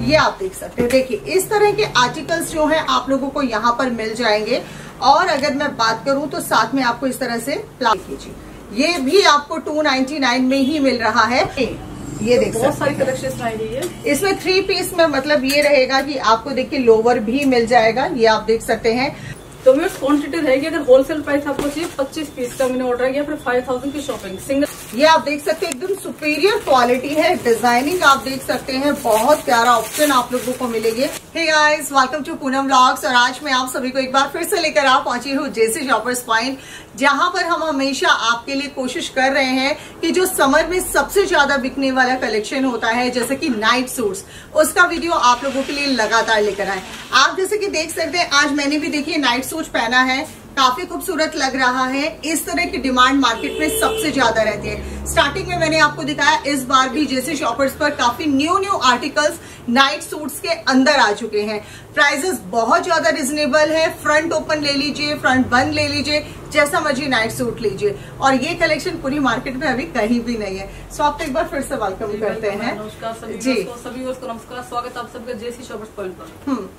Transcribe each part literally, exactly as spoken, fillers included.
ये आप देख सकते हैं। देखिए इस तरह के आर्टिकल्स जो है आप लोगों को यहाँ पर मिल जाएंगे। और अगर मैं बात करूं तो साथ में आपको इस तरह से प्लाजो कीजिए, ये भी आपको टू नाइनटी नाइन में ही मिल रहा है। ये देख बहुत सारी कलेक्शन आई रही है इसमें। थ्री पीस में मतलब ये रहेगा कि आपको देखिए लोवर भी मिल जाएगा, ये आप देख सकते हैं। तो मेरे क्वांटिटी रहेगी, अगर होलसेल प्राइस आपको चाहिए पच्चीस पीस का मैंने ऑर्डर किया, फिर फाइव थाउजेंड की शॉपिंग सिंगल। ये आप देख सकते हैं एकदम सुपीरियर क्वालिटी है, डिजाइनिंग आप देख सकते हैं, बहुत प्यारा ऑप्शन आप लोगों को मिलेंगे। Hey guys, welcome to Poonam vlogs. और आज मैं आप सभी को एक बार फिर से लेकर आ पहुंची हूँ जेसी शॉपर्स पॉइंट, जहां पर हम हमेशा आपके लिए कोशिश कर रहे हैं कि जो समर में सबसे ज्यादा बिकने वाला कलेक्शन होता है जैसे कि नाइट सूट्स, उसका वीडियो आप लोगों के लिए लगातार लेकर आए। आप जैसे कि देख सकते हैं आज मैंने भी देखिए नाइट सूट पहना है, काफी खूबसूरत लग रहा है। इस तरह की डिमांड मार्केट में सबसे ज्यादा रहती है। स्टार्टिंग में मैंने आपको दिखाया, इस बार भी जेसी शॉपर्स पर काफी new new articles night suits के अंदर आ चुके हैं। प्राइसेस बहुत ज्यादा रिजनेबल है। फ्रंट ओपन ले लीजिए, फ्रंट बंद ले लीजिए, जैसा मर्जी नाइट सूट लीजिए। और ये कलेक्शन पूरी मार्केट में अभी कहीं भी नहीं है। सो आप एक बार फिर से वेलकम करते हैं। नमस्कार सभी जी को, सभी को नमस्कार, स्वागत आप सबका जेसी शॉपर्स पॉइंट पर। हम्म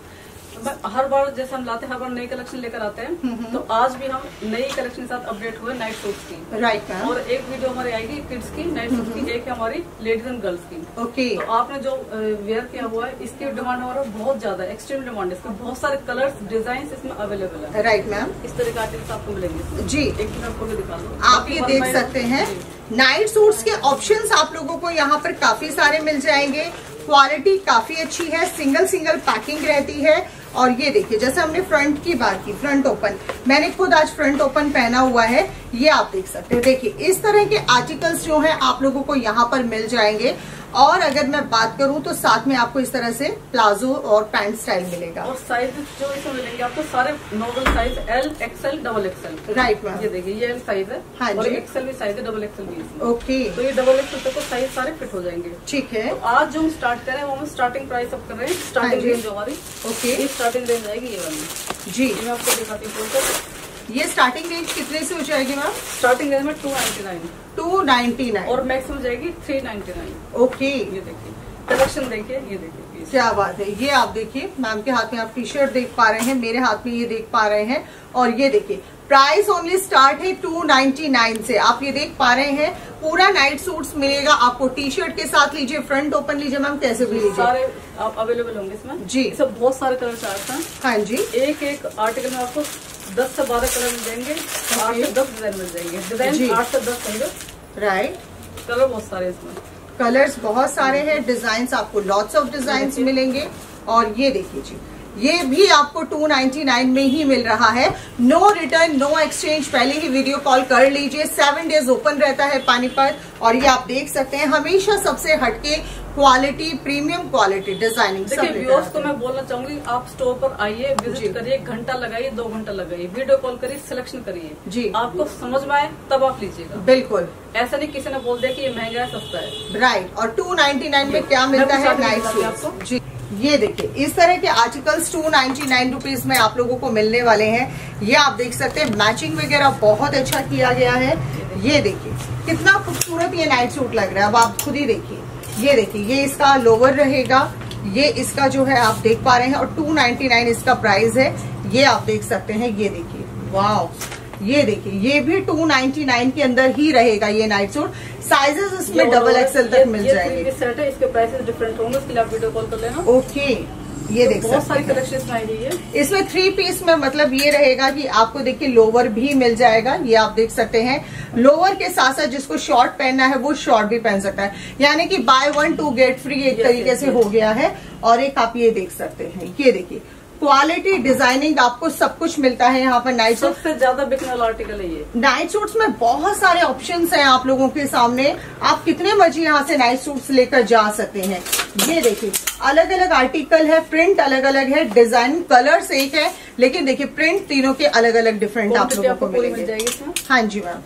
हर बार जैसे हम लाते हैं, हर बार नई कलेक्शन लेकर आते हैं, तो आज भी हम नई कलेक्शन के साथ अपडेट हुए नाइट सूट्स की। राइट। और एक वीडियो हमारी आएगी किड्स की नाइट सूट्स की, एक है हमारी लेडीज एंड गर्ल्स की। ओके। तो आपने जो वेयर किया हुआ है इसकी डिमांड हमारा बहुत ज्यादा एक्सट्रीम डिमांड है। इसमें बहुत सारे कलर्स डिजाइन इसमें अवेलेबल है। Right ma'am. इस तरह के आर्टिकल्स आपको मिलेंगे। जी एक मिनट आपको भी दिखा दो, आप ये देख सकते हैं। नाइट सूट्स के ऑप्शंस आप लोगों को यहाँ पर काफी सारे मिल जाएंगे। क्वालिटी काफी अच्छी है, सिंगल सिंगल पैकिंग रहती है। और ये देखिए जैसे हमने फ्रंट की बात की, फ्रंट ओपन, मैंने खुद आज फ्रंट ओपन पहना हुआ है, ये आप देख सकते हैं। देखिए इस तरह के आर्टिकल्स जो हैं आप लोगों को यहाँ पर मिल जाएंगे। और अगर मैं बात करूं तो साथ में आपको इस तरह से प्लाजो और पैंट स्टाइल मिलेगा। और साइज जो इसमें मिलेंगे आपको सारे normal size, L, XL, double XL. Right ma'am. ये देखिए ये एल साइज है। हाँ और जी। एक्सएल भी साइज है, डबल एक्सएल भी है। ओके। तो ये डबल एक्सएल तक को साइज सारे फिट हो जाएंगे। ठीक है। तो आज जो हम स्टार्ट करें वो हम स्टार्टिंग प्राइस अब कर रहे हैं, स्टार्टिंग रेंज जो हमारी। ओके। ये स्टार्टिंग रेंज आएगी ये वाली। जी मैं आपको दिखाती हूँ। ये स्टार्टिंग रेंज कितने से हो जाएगी मैम? स्टार्टिंग रेंज में two ninety nine two ninety nine और मैक्सिमम जाएगी थ्री नाइनटी नाइन। ओके। ये देखिए कलेक्शन देखिए, ये देखिए क्या बात है। ये आप देखिए मैम के हाथ में आप टी शर्ट देख पा रहे हैं, मेरे हाथ में ये देख पा रहे हैं। और ये देखिए प्राइस ओनली स्टार्ट है टू नाइनटी नाइन से। आप ये देख पा रहे हैं पूरा नाइट सूट्स मिलेगा आपको। टी शर्ट के साथ लीजिए, फ्रंट ओपन लीजिए मैम, कैसे भी लीजिए, सारे आप अवेलेबल होंगे इसमें। जी इसमें बहुत सारे कलर चार्ट हैं। हाँ जी। एक एक आर्टिकल में आपको दस से बारह कलर मिल जाएंगे, आठ से दस डिजाइन मिल जाएंगे। डिजाइन आठ से दस होंगे। राइट। कलर बहुत सारे इसमें, कलर्स बहुत सारे हैं, डिजाइन आपको लॉट्स ऑफ डिजाइन मिलेंगे। और ये देखिए जी, ये भी आपको टू नाइनटी नाइन में ही मिल रहा है। No return, no exchange. पहले ही वीडियो कॉल कर लीजिए। सेवन डेज ओपन रहता है पानीपत। और ये आप देख सकते हैं हमेशा सबसे हटके क्वालिटी, प्रीमियम क्वालिटी, डिजाइनिंग। देखिए व्यूअर्स को मैं बोलना चाहूंगी, आप स्टोर पर आइए, विजिट करिए, एक घंटा लगाइए, दो घंटा लगाइए, वीडियो कॉल करिए, सिलेक्शन करिए जी। आपको समझ में आए तब आप लीजिएगा। बिल्कुल ऐसा नहीं किसी ने बोल दिया कि ये महंगा है, सस्ता है। राइट। और टू नाइनटी नाइन में क्या मिलता है नाइट सूट जी। ये देखिए इस तरह के articles two ninety nine rupees में आप लोगों को मिलने वाले हैं। ये आप देख सकते हैं मैचिंग वगैरह बहुत अच्छा किया गया है। ये देखिए कितना खूबसूरत ये नाइट सूट लग रहा है, अब आप खुद ही देखिए। ये देखिए ये इसका लोअर रहेगा, ये इसका जो है आप देख पा रहे हैं। और टू नाइनटी नाइन इसका प्राइस है, ये आप देख सकते हैं। ये देखिए वाओ, ये देखिए ये भी टू नाइनटी नाइन के अंदर ही रहेगा ये नाइट सूट। साइजेस इसमें डबल एक्सएल तक मिल जाएंगे। सेट है, इसके प्राइसेस डिफरेंट होंगे, इसके लिए आप वीडियो कॉल कर लेना। ओके। ये देख बहुत सकते सारी हैं कलेक्शन आई रही है इसमें। थ्री पीस में मतलब ये रहेगा कि आपको देखिए लोअर भी मिल जाएगा, ये आप देख सकते हैं। लोअर के साथ साथ जिसको शॉर्ट पहनना है वो शॉर्ट भी पहन सकता है, यानी कि buy one two get free एक तरीके से हो गया है। और एक आप ये देख सकते हैं, ये देखिए क्वालिटी, डिजाइनिंग, आपको सब कुछ मिलता है यहाँ पर। नाइट सूट सबसे ज्यादा बिकने वाला आर्टिकल है ये। नाइट सूट्स में बहुत सारे ऑप्शंस हैं आप लोगों के सामने। आप कितने मर्जी यहाँ से नाइट सूट्स लेकर जा सकते हैं। ये देखिए अलग अलग आर्टिकल है, प्रिंट अलग अलग है, डिजाइन कलर्स एक है, लेकिन देखिए प्रिंट तीनों के अलग अलग डिफरेंट आप लोगों को मिलेंगे। हाँ जी मैम।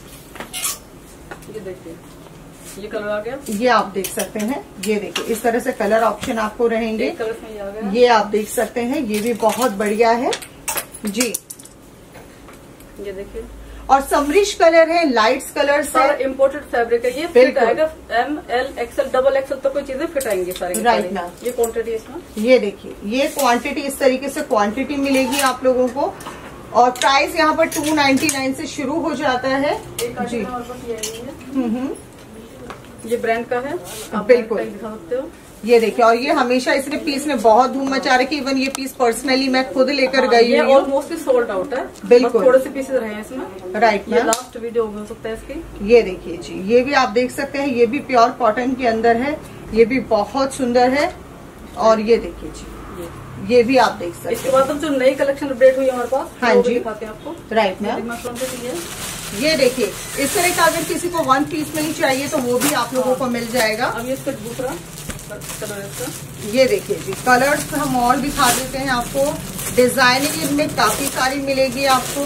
ये देखिए ये कलर आ गया, ये आप देख सकते हैं। ये देखिए इस तरह से कलर ऑप्शन आपको रहेंगे। कलर में ये आ गया, ये आप देख सकते हैं, ये भी बहुत बढ़िया है जी। ये देखिए। और समरिश कलर है, लाइट्स कलर सारा इम्पोर्टेड फैब्रिक है। ये फिट आएगा M L XL double XL तक कोई चीजें फिट आएंगी सारी। राइट ना, ये क्वांटिटी इसमें, ये देखिए ये क्वांटिटी इस तरीके से क्वांटिटी मिलेगी आप लोगों को। और प्राइस यहाँ पर टू नाइन्टी नाइन से शुरू हो जाता है जी। हम्म, ये ब्रांड का है, आप बिल्कुल दिखा सकते हो। ये देखिए, और ये हमेशा इसने पीस में बहुत धूम मचा रखी। इवन ये पीस पर्सनली मैं खुद लेकर हाँ, गई ये हूँ। ऑलमोस्ट सोल्ड आउट है, बिल्कुल थोड़े से पीसेस रहे हैं इसमें। राइट, ये लास्ट वीडियो हो सकता है इसकी। ये देखिए जी, ये भी आप देख सकते हैं, ये भी प्योर कॉटन के अंदर है, ये भी बहुत सुंदर है। और ये देखिए जी, ये भी आप देख सकते हैं। इसके बाद हम जो नई कलेक्शन अपडेट हुई है हमारे पास, हाँ जी, दिखाते हैं आपको। राइट मैम, ये देखिए इस तरह का अगर किसी को वन पीस में ही चाहिए तो वो भी आप लोगों को मिल जाएगा। अब ये इसका दूसरा कलर है इसका। ये देखिए जी, कलर्स हम और दिखा देते हैं आपको। डिजाइनिंग इनमें काफी सारी मिलेगी आपको।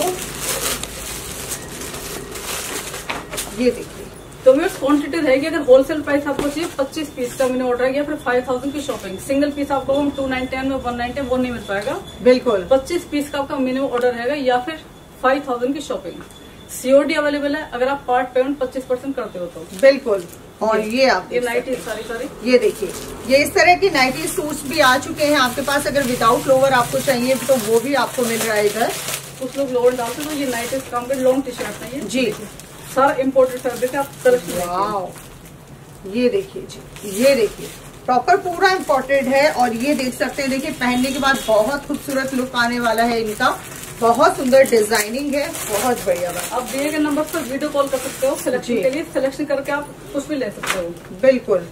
ये देखिए, तो मेरे क्वांटिटी रहेगी। अगर होलसेल प्राइस आपको चाहिए पच्चीस पीस का मैंने ऑर्डर किया, फिर फाइव थाउजेंड की शॉपिंग। सिंगल पीस आपको हम टू नाइनटी नाइन में वन नाइनटी वो नहीं मिल पाएगा। बिल्कुल पच्चीस पीस का आपका मिनिमम ऑर्डर रहेगा या फिर फाइव थाउजेंड की शॉपिंग। सीओडी अवेलेबल है अगर आप पार्ट पेमेंट पच्चीस परसेंट करते हो तो। बिल्कुल। और ये, ये आप ये नाइटी सारी सारी ये देखिए, ये इस तरह की नाइटी सूट्स भी आ चुके हैं आपके पास। अगर विदाउट लोवर आपको चाहिए तो वो भी आपको मिल रहा है इधर। कुछ लोग लोवर डालते हैं तो ये नाइटी काम के लॉन्ग टी शर्ट है ये जी। सारा इम्पोर्टेड फैब्रिक है, आप सेलेक्ट। वाओ, ये देखिए जी, ये देखिए प्रॉपर पूरा इम्पोर्टेड है। और ये देख सकते हैं, देखिए पहनने के बाद बहुत खूबसूरत लुक आने वाला है इनका। बहुत सुंदर डिजाइनिंग है, बहुत बढ़िया बात। आप दिए गए नंबर पर वीडियो कॉल कर सकते हो सिलेक्शन के लिए। सिलेक्शन करके आप कुछ भी ले सकते हो। बिल्कुल।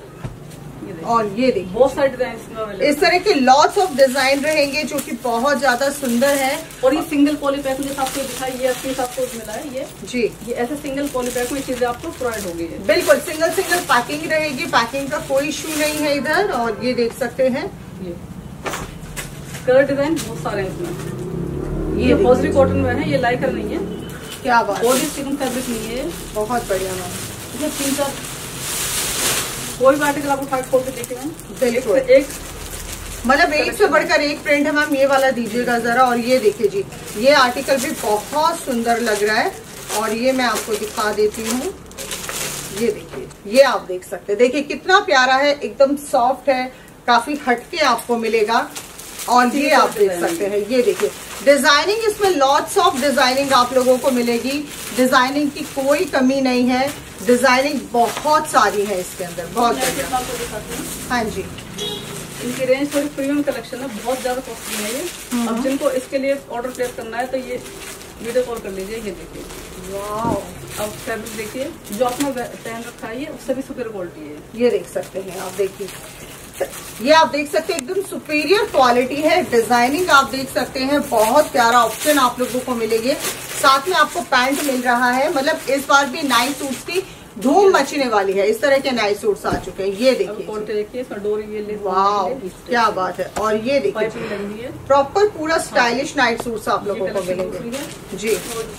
और ये देखिए बहुत सारे डिजाइन इस तरह के लॉट्स ऑफ डिजाइन रहेंगे जो कि बहुत ज्यादा सुंदर है। और ये सिंगल पॉली पैक में आपको दिखाई, ये पीस आपको मिला है ये जी। ये ऐसे सिंगल पॉली पैक में चीजें आपको प्रोवाइड होगी। बिल्कुल सिंगल सिंगल पैकिंग रहेगी, पैकिंग का कोई इश्यू नहीं है इधर। और ये देख सकते हैं, ये कलर डिजाइन बहुत सारे हैं इसमें। ये पॉजिटिव कॉटन में है, ये लाइकर नहीं है। क्या बात, और चिकन फैब्रिक नहीं है, बहुत बढ़िया मैम। ये तीन चार कोई भी आर्टिकल आपको फाइव खोल के देखिए मैम। बिल्कुल एक मतलब एक से बढ़कर एक प्रिंट है मैम। ये वाला दीजिएगा जरा। और ये देखिए जी, ये आर्टिकल भी बहुत सुंदर लग रहा है। और ये मैं आपको दिखा देती हूँ, ये देखिए, ये आप देख सकते हैं। देखिए कितना प्यारा है, एकदम सॉफ्ट है, काफी हटके आपको मिलेगा। और ये आप देख सकते हैं, ये देखिए डिजाइनिंग, इसमें लॉट्स ऑफ डिजाइनिंग आप लोगों को मिलेगी। डिजाइनिंग की कोई कमी नहीं है, डिजाइनिंग बहुत सारी है इसके अंदर, बहुत बढ़िया। हाँ जी, इनकी रेंज थोड़ी प्रीमियम कलेक्शन है, बहुत ज्यादा कॉस्टली है ये। अब जिनको इसके लिए ऑर्डर प्लेस करना है तो ये वीडियो कॉल कर लीजिए। ये देखिए, वाओ, अब फैब्रिक देखिए जो आपने पहन रखा है, ये उससे भी सुपर क्वालिटी है। ये देख सकते हैं आप, देखिए ये आप देख सकते हैं एकदम सुपीरियर क्वालिटी है। डिजाइनिंग आप देख सकते हैं, बहुत प्यारा ऑप्शन आप लोगों को मिलेंगे। साथ में आपको पैंट मिल रहा है। मतलब इस बार भी नाइट सूट्स की धूम मचने वाली है। इस तरह के नाइट सूट्स आ चुके हैं। ये देखिए, देखिए इसमें डोरी ये वाह क्या बात है। और ये देखिए प्रॉपर पूरा स्टाइलिश नाइट सूट्स आप लोगों को मिलेंगे जी।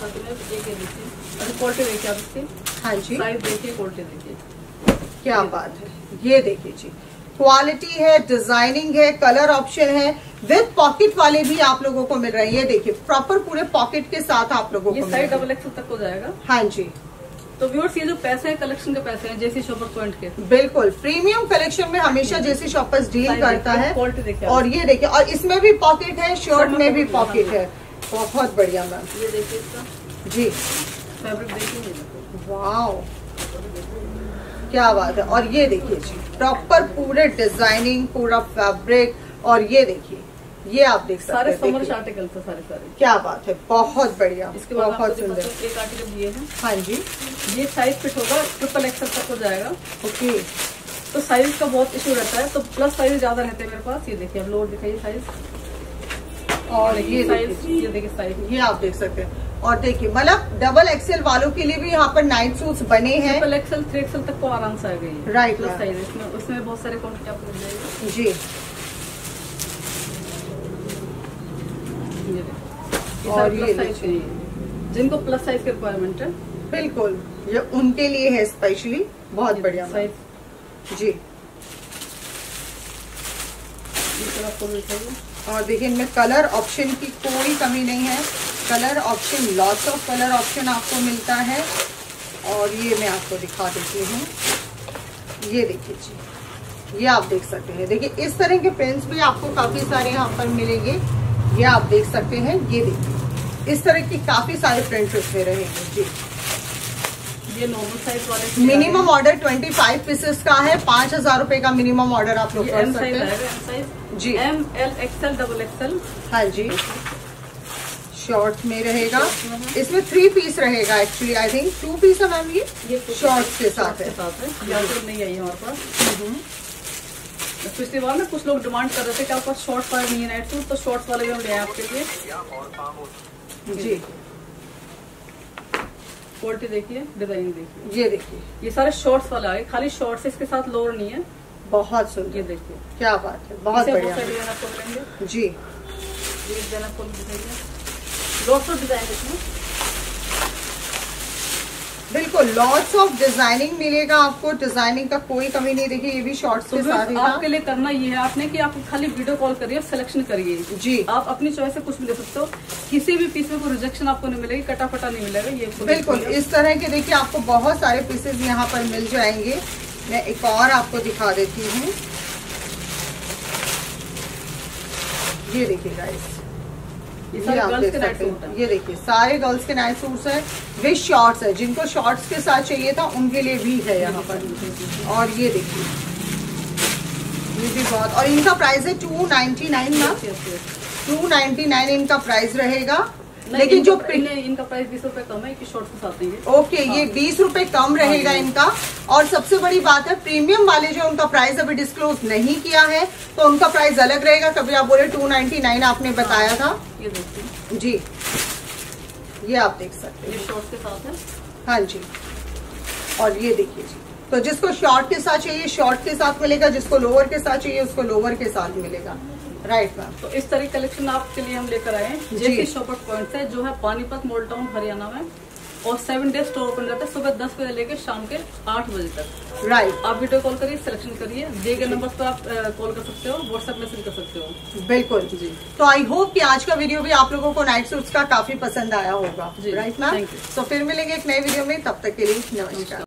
क्वालिटी देखिए आप इसकी, हाँ जी, साइज देखिए, क्वालिटी देखिए, क्या बात है। ये देखिए जी, क्वालिटी है, डिजाइनिंग है, कलर ऑप्शन है, विद पॉकेट वाले भी आप लोगों को मिल रहे हैं। ये देखिए प्रॉपर पूरे पॉकेट के साथ आप लोगों ये को साइज डबल एक्सल तक हो जाएगा। हाँ जी। तो व्यूअर्स, ये जो पैसे हैं कलेक्शन के पैसे हैं जेसी शॉपर पॉइंट के। बिल्कुल प्रीमियम कलेक्शन में हमेशा जेसी शॉपर्स डील करता है। क्वालिटी देखिए, और ये देखिए, और इसमें भी पॉकेट है, शर्ट में भी पॉकेट है। बहुत बढ़िया मैम। ये देखिए इसका जी, फैब्रिक देखिए, वाओ क्या बात है। और ये देखिए जी, प्रॉपर पूरे डिजाइनिंग, पूरा फैब्रिक। और ये देखिए, ये आप देख सकते सारे हैं, समर आर्टिकल थे सारे सारे। क्या बात है, बहुत बढ़िया, इसके बाद बहुत सुंदर। एक आर्टिकल ये है, हाँ जी, ये साइज फिट होगा, ट्रिपल एक्सल तक हो जाएगा। ओके। तो साइज का बहुत इशू रहता है, तो प्लस साइज ज्यादा रहते हैं मेरे पास। ये देखिए, अब लोअर दिखाइए साइज। और ये साइज, ये देखिए साइज, ये आप देख सकते हैं। और देखिए मतलब डबल एक्सेल वालों के लिए भी यहाँ पर नाइट सूट्स बने हैं। ट्रिपल एक्सल, थ्री एक्सल तक को आराम से आ गई। राइट, प्लस साइज इसमें, उसमें बहुत सारे क्वांटिटी आपको मिल जाएगी जी। और ये साइज जिनको प्लस साइज की रिक्वायरमेंट है, बिल्कुल ये उनके लिए है स्पेशली। बहुत बढ़िया साइज जी। आपको मिल जाएगी। और देखिए इनमें कलर ऑप्शन की कोई कमी नहीं है। Colour option, lots of colour option आपको मिलता है। और ये मैं आपको दिखा देती हूँ, ये देखिए जी, ये आप देख सकते हैं। देखिए इस तरह के प्रिंट्स भी आपको काफी सारे यहाँ पर मिलेंगे, ये आप देख सकते हैं। ये देखिए इस तरह की काफी सारे प्रिंट्स इसमें रहेंगे जी। ये नॉर्मल साइज वाले, मिनिमम ऑर्डर पच्चीस पीसेस का है, पांच हजार रुपए का मिनिमम ऑर्डर आप लोग कर सकते हैं जी। M L XL double XL, हाँ जी, शॉर्ट में रहेगा। इसमें थ्री पीस रहेगा actually, I think two piece है मैम, ये शॉर्ट्स के साथ है। नहीं आई हमारे पास। पिछली बार ना कुछ लोग डिमांड कर रहे थे कि आपके पास शॉर्ट वाले नहीं है नाइट सूट, तो शॉर्ट्स वाले भी हम ले आए आपके लिए जी। क्वालिटी देखिए, डिजाइन देखिए, ये देखिए ये सारे शॉर्ट्स वाले आए, खाली शॉर्ट्स इसके साथ लोअर नहीं है। बहुत सुंदर, ये देखिए क्या बात है, बहुत बढ़िया जी। डिजाइन इसमें बिल्कुल लॉट्स ऑफ डिजाइनिंग मिलेगा आपको, डिजाइनिंग का कोई कमी नहीं। देखिए ये भी शॉर्ट्स के साथ ही था। आपके लिए करना ये है आपने कि आप खाली वीडियो कॉल करिए, सिलेक्शन करिए जी। आप अपनी चॉइस से कुछ भी ले सकते हो, किसी भी पीस में कोई रिजेक्शन आपको नहीं मिलेगी, कटा फटा नहीं मिलेगा। ये बिल्कुल इस तरह के देखिए आपको बहुत सारे पीसेस यहाँ पर मिल जाएंगे। मैं एक और आपको दिखा देती हूँ, ये देखिए गाइस, ये ये आप देख सकते हैं। ये देखिए सारे गर्ल्स के नाइट सूट्स है विद शॉर्ट्स है, जिनको शॉर्ट्स के साथ चाहिए था उनके लिए भी है यहाँ पर। और ये देखिए ये भी बहुत, और इनका प्राइस है टू नाइन्टी नाइन ना, टू नाइन्टी नाइन इनका प्राइस रहेगा। लेकिन जो इनका प्राइस बीस रुपए कम है कि शॉर्ट्स के साथ नहीं है। ओके ये बीस रुपए कम रहेगा इनका। और सबसे बड़ी बात है प्रीमियम वाले जो उनका प्राइस अभी डिस्क्लोज नहीं किया है तो उनका प्राइस अलग रहेगा। कभी आप बोले टू नाइन्टी नाइन आपने बताया था, ये देखिए जी, ये आप देख सकते हैं, ये शॉर्ट्स के साथ है। हाँ जी। और ये देखिए जी, तो जिसको शॉर्ट के साथ चाहिए शॉर्ट के साथ मिलेगा, जिसको लोअर के साथ चाहिए उसको लोअर के साथ मिलेगा। राइट मैम, तो इस तरह कलेक्शन आपके लिए हम लेकर आए हैं। जैसे शॉपिंग पॉइंट है जो है पानीपत मॉल टाउन हरियाणा में, और सेवन डेज स्टोर ओपन रहता है सुबह दस बजे लेकर शाम के आठ बजे तक। राइट, आप वीडियो कॉल करिए, सिलेक्शन करिए, दिए गए नंबर पर आप कॉल कर सकते हो, व्हाट्सएप मैसेज कर सकते हो। बिल्कुल जी। तो आई होप कि आज का वीडियो भी आप लोगों को नाइट सूट्स का काफी पसंद आया होगा। राइट मैम, तो फिर मिलेंगे एक नए वीडियो में, तब तक के लिए नमस्कार।